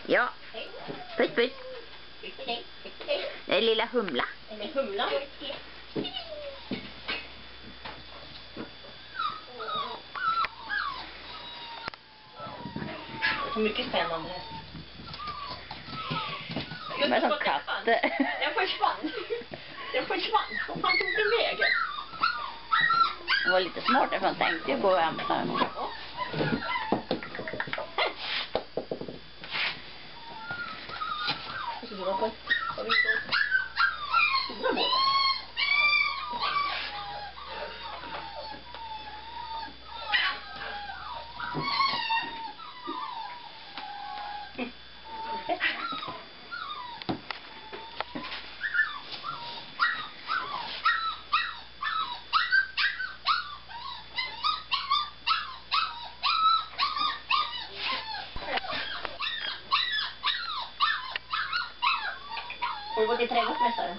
Ja. Puss, puss. Det är lilla humla. En humla. Så mycket spännande. De är som katter. Den försvann. Och han tog den vägen. Det var lite smart för han tänkte ju gå och hämta den. Ja. Och så det var på stora båtar. Har du gått till trädgårdsmästaren?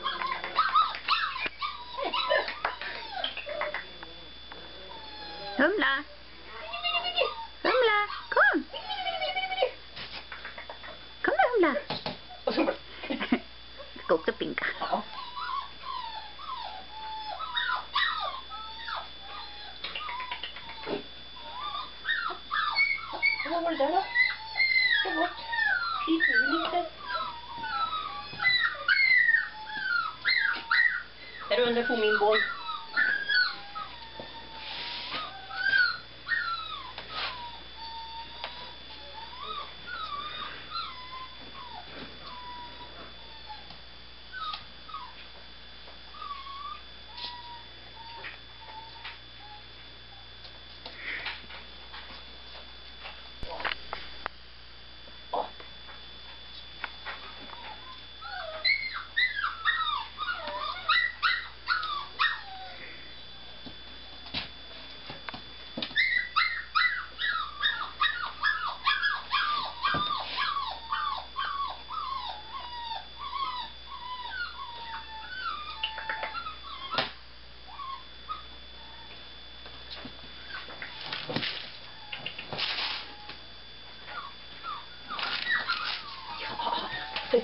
Humla! Humla! Kom! Kom då, Humla! Och så bara... Ska också pinka. Ja. Vad var det där då? Ta bort. Skit nu lite. Här under på min boll.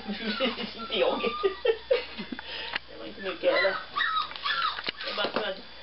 Inte jag. Det var inte mycket eller. Det var bara